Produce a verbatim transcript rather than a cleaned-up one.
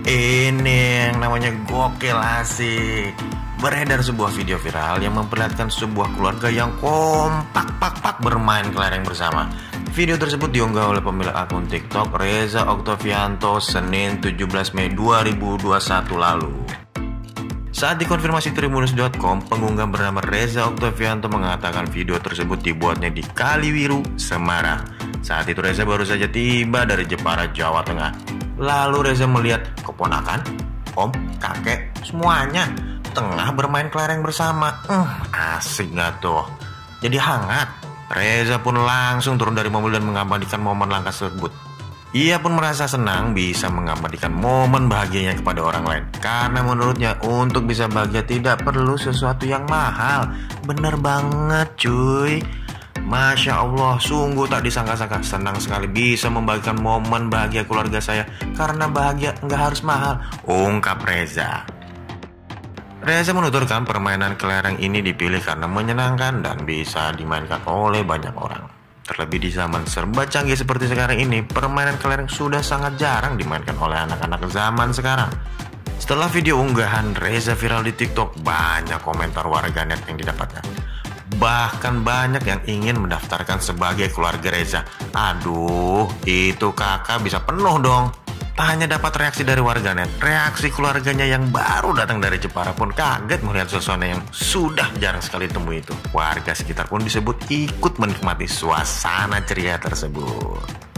Ini yang namanya gokil asik. Beredar sebuah video viral yang memperlihatkan sebuah keluarga yang kompak pak-pak bermain kelereng bersama. Video tersebut diunggah oleh pemilik akun TikTok Reza Oktavianto Senin tujuh belas Mei dua ribu dua puluh satu lalu. Saat dikonfirmasi tribunnews dot com, pengunggah bernama Reza Oktavianto mengatakan video tersebut dibuatnya di Kaliwiru, Semarang. Saat itu Reza baru saja tiba dari Jepara, Jawa Tengah. Lalu Reza melihat keponakan, om, kakek, semuanya tengah bermain kelereng bersama. Hmm, asik gak tuh? Jadi hangat. Reza pun langsung turun dari mobil dan mengabadikan momen langka tersebut. Ia pun merasa senang bisa mengabadikan momen bahagianya kepada orang lain. Karena menurutnya untuk bisa bahagia tidak perlu sesuatu yang mahal. Bener banget cuy. Masya Allah, sungguh tak disangka-sangka. Senang sekali bisa membagikan momen bahagia keluarga saya. Karena bahagia nggak harus mahal, ungkap Reza. Reza menuturkan permainan kelereng ini dipilih karena menyenangkan dan bisa dimainkan oleh banyak orang. Terlebih di zaman serba canggih seperti sekarang ini, permainan kelereng sudah sangat jarang dimainkan oleh anak-anak zaman sekarang. Setelah video unggahan Reza viral di TikTok, banyak komentar warganet yang didapatkan. Bahkan banyak yang ingin mendaftarkan sebagai keluarga Reza. Aduh, itu kakak bisa penuh dong. Tak hanya dapat reaksi dari warganet, reaksi keluarganya yang baru datang dari Jepara pun kaget melihat suasana yang sudah jarang sekali temui itu. Warga sekitar pun disebut ikut menikmati suasana ceria tersebut.